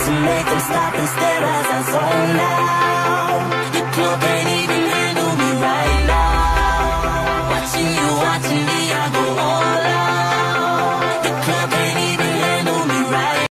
to make them stop and stare as I zone out.